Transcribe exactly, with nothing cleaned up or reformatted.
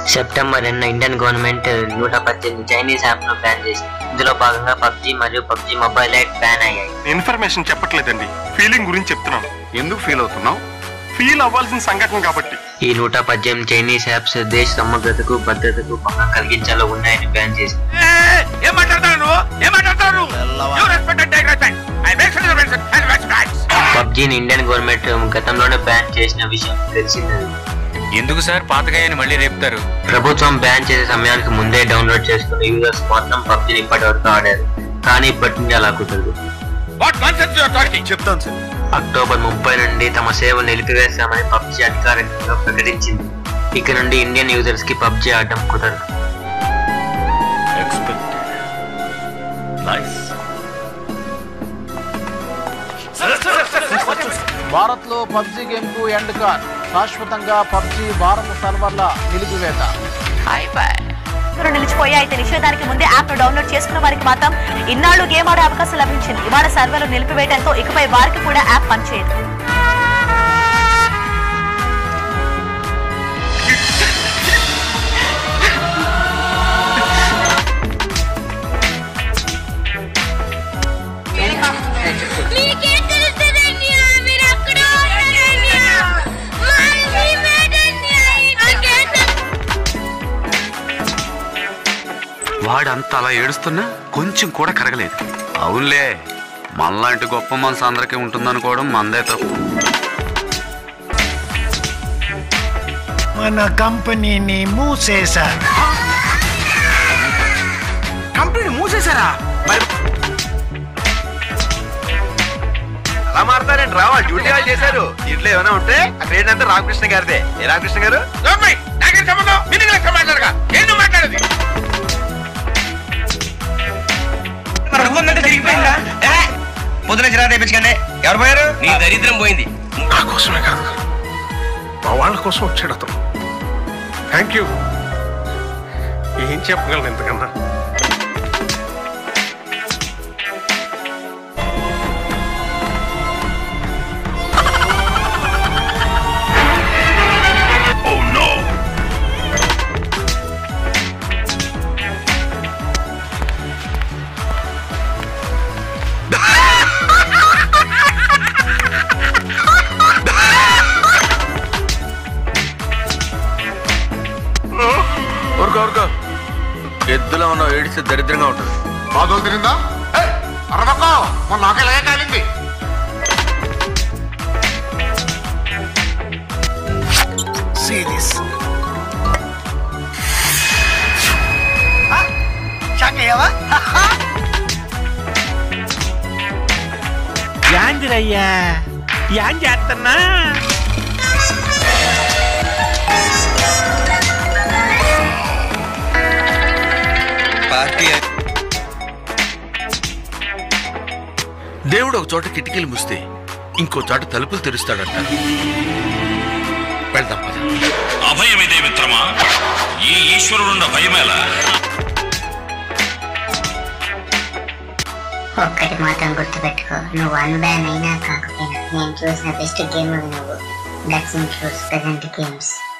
September రెండున Indian government నూట పద్దెనిమిది చైనీస్ యాప్ ను బ్యాన్ చేసింది. ఇందులో భాగంగా పబ్జీ మరియు పబ్జీ మొబైల్ యాప్ బ్యాన్ అయ్యాయి. ఇన్ఫర్మేషన్ చెప్పట్లేదండి, ఫీలింగ్ గురించి చెప్తున్నాను. ఎందుకు ఫీల్ అవుతున్నావు? ఫీల్ అవ్వాల్సిన సంఘటన కాబట్టి. ఈ నూట పద్దెనిమిది చైనీస్ యాప్స్ దేశ సమగ్రతకు భద్రతకు భంగం కలిగించేలా ఉన్నాయని బ్యాన్ చేసింది. పబ్జీని ఇండియన్ గవర్నమెంట్ గతంలోనే బ్యాన్ చేసిన విషయం తెలిసింది. ఎందుకు సార్ పాతకాయని మళ్ళీ రేపుతారు? ప్రభుత్వం బ్యాన్ చేసే సమయానికి ముందే డౌన్లోడ్ చేసుకున్న యూజర్స్ మాత్రం పబ్జీని ఇప్పటి వరకు ఆడారు. కానీ ఇప్పటి నుండి అలా కుదరదు. చెప్తాను సార్. అక్టోబర్ ముప్పై నుండి తమ సేవలు నిలిపివేస్తామని పబ్జీ అధికారికంగా ప్రకటించింది. ఇక నుండి ఇండియన్ యూజర్స్ కి పబ్జీ ఆడటం కుదరదు. భారత్ లో పబ్జీ గేమ్ కు ఎండ్ కార్డ్. శాశ్వతంగా పబ్జీ భారత సర్వర్ల నిలిపివేత. నిలిచిపోయి అయితే నిషేధానికి ముందే యాప్ ను డౌన్లోడ్ చేసుకున్న వారికి మాత్రం ఇన్నాళ్లు గేమ్ ఆడే అవకాశం లభించింది. ఇవాళ సర్వర్లు నిలిపివేయడంతో ఇకపై వారికి కూడా యాప్ పనిచేయదు. వాడంతా అలా ఏడుస్తున్నా కొంచెం కూడా కరగలేదు. అవునులే, మనలాంటి గొప్ప మనసు అందరికీ ఉంటుందనుకోవడం మందే తప్పు. మన కంపెనీని మూసేశారు. కంపెనీ మూసేశారా? అలా మారుతారండి రా, వాళ్ళు డ్యూటీ వాళ్ళు చేశారు. ఇంట్లో ఏమైనా ఉంటే అక్కడ ఏంటంటే రామకృష్ణ గారిదే. ఏ రామకృష్ణ గారు మాట్లాడేది పొద్దున చిరా తెప్పించకండి. ఎవరు పోయారు? నీ దరిద్రం పోయింది. నా కోసమే కాదు, మా వాళ్ళ కోసం వచ్చాడు అతను. Thank you. ఏం చెప్పగలను ఎంతకన్నా? ఎద్దులో ఉన్న ఏడిస్తే దరిద్రంగా ఉంటుంది. బాధలు తిరిందా? అరవకో, మన నాకు ఎలాగే కాలింది. యాందిరయ్యా, యాం చేస్తున్నా? దేవుడు ఒక చోట కిటికీలు మూస్తే ఇంకో చోట తలుపులు తెరుస్తాడంటారు. వెళ్దాం పద. అభయమిదే మిత్రమా, ఈ ఈశ్వరుడున్న భయమేలా? ఒక్కటి మాత్రం గుర్తుపెట్టుకో, నువ్వు వన్ బ్యాన్ అయినా కాకపోయినా నేను చూసిన బెస్ట్ గేమ్ నువ్వు. That's includes present games.